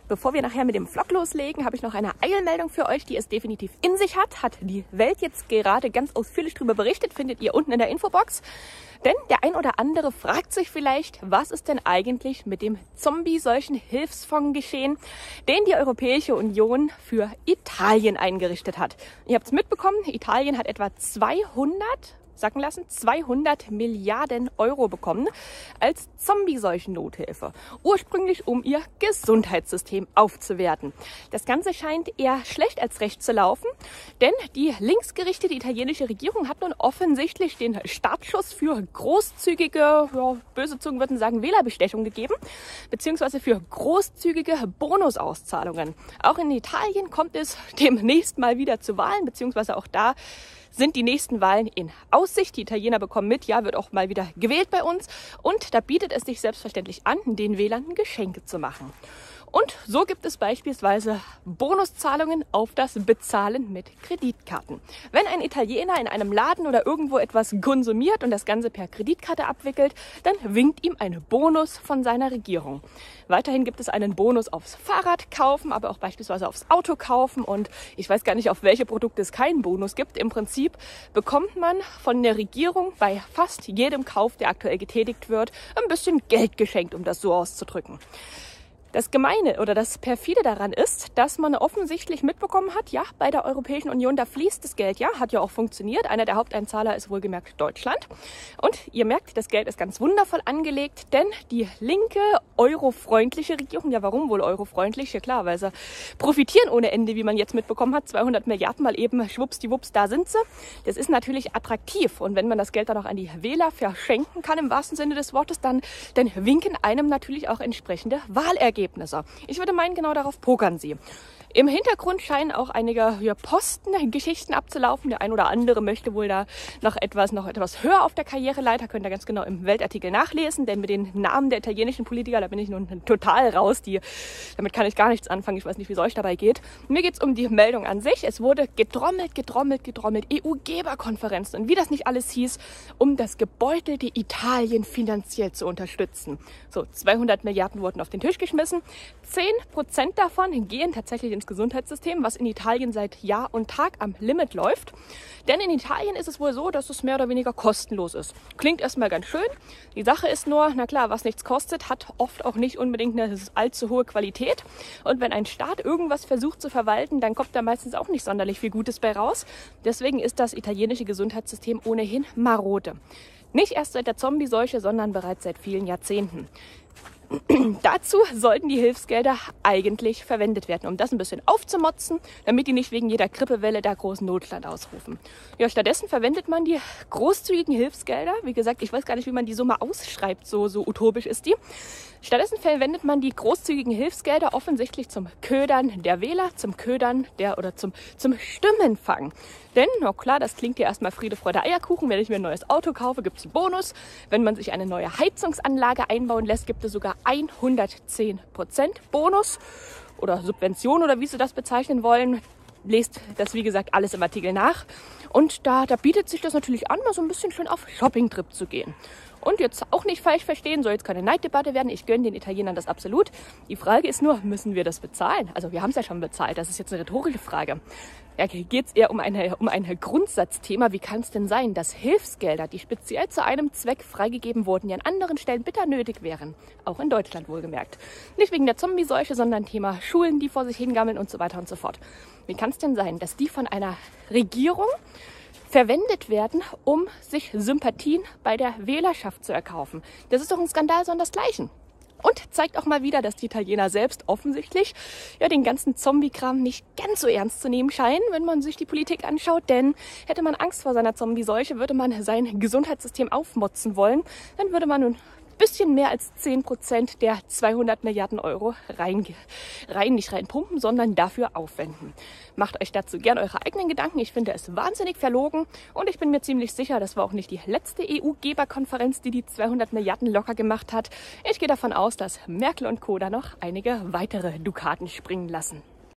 Bevor wir nachher mit dem Vlog loslegen, habe ich noch eine Eilmeldung für euch, die es definitiv in sich hat. Hat die Welt jetzt gerade ganz ausführlich darüber berichtet, findet ihr unten in der Infobox. Denn der ein oder andere fragt sich vielleicht, was ist denn eigentlich mit dem Zombie-Seuchen-Hilfsfonds geschehen, den die Europäische Union für Italien eingerichtet hat. Ihr habt es mitbekommen, Italien hat etwa 200 Milliarden Euro bekommen als Zombie-Seuchen-Nothilfe. Ursprünglich, um ihr Gesundheitssystem aufzuwerten. Das Ganze scheint eher schlecht als recht zu laufen, denn die linksgerichtete italienische Regierung hat nun offensichtlich den Startschuss für großzügige, ja, böse Zungen würden sagen, Wählerbestechung gegeben, beziehungsweise für großzügige Bonusauszahlungen. Auch in Italien kommt es demnächst mal wieder zu Wahlen, beziehungsweise auch da sind die nächsten Wahlen in Aussicht. Die Italiener bekommen mit, ja, wird auch mal wieder gewählt bei uns. Und da bietet es sich selbstverständlich an, den Wählern Geschenke zu machen. Und so gibt es beispielsweise Bonuszahlungen auf das Bezahlen mit Kreditkarten. Wenn ein Italiener in einem Laden oder irgendwo etwas konsumiert und das Ganze per Kreditkarte abwickelt, dann winkt ihm ein Bonus von seiner Regierung. Weiterhin gibt es einen Bonus aufs Fahrrad kaufen, aber auch beispielsweise aufs Auto kaufen. Und ich weiß gar nicht, auf welche Produkte es keinen Bonus gibt. Im Prinzip bekommt man von der Regierung bei fast jedem Kauf, der aktuell getätigt wird, ein bisschen Geld geschenkt, um das so auszudrücken. Das Gemeine oder das Perfide daran ist, dass man offensichtlich mitbekommen hat, ja, bei der Europäischen Union, da fließt das Geld, ja, hat ja auch funktioniert. Einer der Haupteinzahler ist wohlgemerkt Deutschland. Und ihr merkt, das Geld ist ganz wundervoll angelegt, denn die linke, eurofreundliche Regierung, ja, warum wohl eurofreundlich? Ja klar, weil sie profitieren ohne Ende, wie man jetzt mitbekommen hat. 200 Milliarden mal eben, schwuppsdiwupps, da sind sie. Das ist natürlich attraktiv. Und wenn man das Geld dann auch an die Wähler verschenken kann, im wahrsten Sinne des Wortes, dann winken einem natürlich auch entsprechende Wahlergebnisse. Ich würde meinen, genau darauf pokern sie. Im Hintergrund scheinen auch einige Postengeschichten abzulaufen. Der ein oder andere möchte wohl da noch etwas höher auf der Karriereleiter. Könnt ihr ganz genau im Weltartikel nachlesen. Denn mit den Namen der italienischen Politiker, da bin ich nun total raus. Damit kann ich gar nichts anfangen. Ich weiß nicht, wie es euch dabei geht. Mir geht es um die Meldung an sich. Es wurde getrommelt. EU-Geberkonferenzen und wie das nicht alles hieß, um das gebeutelte Italien finanziell zu unterstützen. So, 200 Milliarden wurden auf den Tisch geschmissen. 10% davon gehen tatsächlich ins Gesundheitssystem, was in Italien seit Jahr und Tag am Limit läuft. Denn in Italien ist es wohl so, dass es mehr oder weniger kostenlos ist. Klingt erstmal ganz schön. Die Sache ist nur, na klar, was nichts kostet, hat oft auch nicht unbedingt eine allzu hohe Qualität. Und wenn ein Staat irgendwas versucht zu verwalten, dann kommt da meistens auch nicht sonderlich viel Gutes bei raus. Deswegen ist das italienische Gesundheitssystem ohnehin marode. Nicht erst seit der Zombie-Seuche, sondern bereits seit vielen Jahrzehnten. Dazu sollten die Hilfsgelder eigentlich verwendet werden, um das ein bisschen aufzumotzen, damit die nicht wegen jeder Grippewelle da großen Notstand ausrufen. Ja, stattdessen verwendet man die großzügigen Hilfsgelder. Wie gesagt, ich weiß gar nicht, wie man die Summe ausschreibt, so utopisch ist die. Stattdessen verwendet man die großzügigen Hilfsgelder offensichtlich zum Ködern der Wähler, zum Ködern zum Stimmenfang. Denn, na klar, das klingt ja erstmal Friede, Freude, Eierkuchen. Wenn ich mir ein neues Auto kaufe, gibt es einen Bonus. Wenn man sich eine neue Heizungsanlage einbauen lässt, gibt es sogar 110% Bonus oder Subvention oder wie Sie das bezeichnen wollen. Lest das, wie gesagt, alles im Artikel nach. Und da bietet sich das natürlich an, mal so ein bisschen schön auf Shoppingtrip zu gehen. Und jetzt auch nicht falsch verstehen, soll jetzt keine Neiddebatte werden. Ich gönne den Italienern das absolut. Die Frage ist nur, müssen wir das bezahlen? Also wir haben es ja schon bezahlt. Das ist jetzt eine rhetorische Frage. Ja, geht es eher um ein Grundsatzthema. Wie kann es denn sein, dass Hilfsgelder, die speziell zu einem Zweck freigegeben wurden, die an anderen Stellen bitter nötig wären, auch in Deutschland wohlgemerkt, nicht wegen der Zombie-Seuche, sondern Thema Schulen, die vor sich hingammeln und so weiter und so fort. Wie kann es denn sein, dass die von einer Regierung verwendet werden, um sich Sympathien bei der Wählerschaft zu erkaufen? Das ist doch ein Skandal sondersgleichen. Und zeigt auch mal wieder, dass die Italiener selbst offensichtlich den ganzen Zombie-Kram nicht ganz so ernst zu nehmen scheinen, wenn man sich die Politik anschaut. Denn hätte man Angst vor seiner Zombie-Seuche, würde man sein Gesundheitssystem aufmotzen wollen, dann würde man nun bisschen mehr als 10% der 200 Milliarden Euro nicht reinpumpen, sondern dafür aufwenden. Macht euch dazu gern eure eigenen Gedanken. Ich finde es wahnsinnig verlogen und ich bin mir ziemlich sicher, das war auch nicht die letzte EU-Geberkonferenz, die 200 Milliarden locker gemacht hat. Ich gehe davon aus, dass Merkel und Co. da noch einige weitere Dukaten springen lassen.